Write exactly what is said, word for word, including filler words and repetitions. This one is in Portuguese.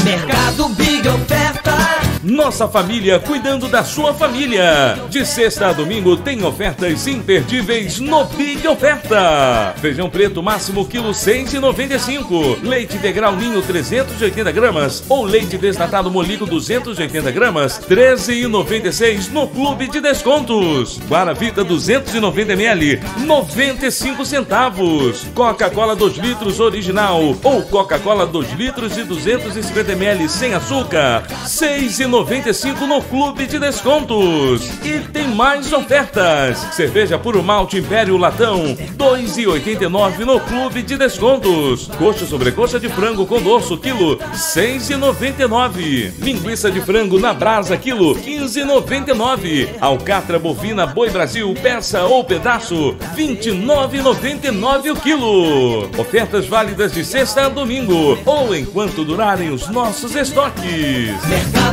Mercado Big Oferta. Nossa família cuidando da sua família. De sexta a domingo tem ofertas imperdíveis no Big Oferta. Feijão preto máximo quilo seis reais e noventa e cinco centavos. Leite integral Ninho trezentos e oitenta gramas ou leite desnatado Molico duzentos e oitenta gramas, treze reais e noventa e seis centavos no Clube de Descontos. Guaravita duzentos e noventa mililitros, noventa e cinco centavos. Coca-Cola dois litros original ou Coca-Cola dois litros e duzentos e cinquenta mililitros sem açúcar, seis reais e noventa e cinco centavos no Clube de Descontos. E tem mais ofertas. Cerveja Puro Malte Império Latão, dois reais e oitenta e nove centavos no Clube de Descontos. Coxa sobrecoxa de frango com dorso, quilo, seis reais e noventa e nove centavos. Linguiça de frango na brasa, quilo, quinze reais e noventa e nove centavos. Alcatra bovina Boi Brasil, peça ou pedaço, vinte e nove reais e noventa e nove centavos o quilo. Ofertas válidas de sexta a domingo ou enquanto durarem os nossos estoques. Mercado